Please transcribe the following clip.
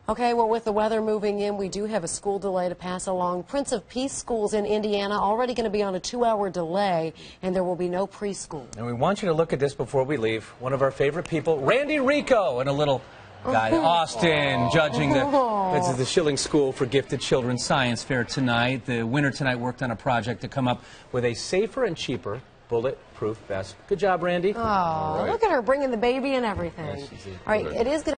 Okay, well, with the weather moving in, we do have a school delay to pass along. Prince of Peace schools in Indiana already going to be on a 2-hour delay, and there will be no preschool. And we want you to look at this before we leave. One of our favorite people, Randi Rico, and a little guy, Austin, judging this is the Schilling School for Gifted Children Science Fair tonight. The winner tonight worked on a project to come up with a safer and cheaper bulletproof vest. Good job, Randi. Oh, look at her bringing the baby and everything. Yes, all right, it is going to